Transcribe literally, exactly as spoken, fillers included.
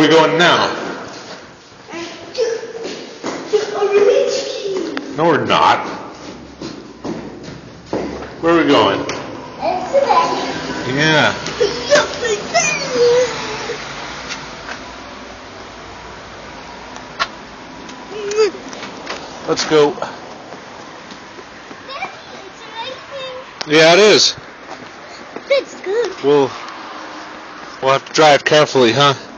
we going now? No, we're not. Where are we going? Yeah. Let's go. Yeah, it is. That's good. We'll, we'll have to drive carefully, huh?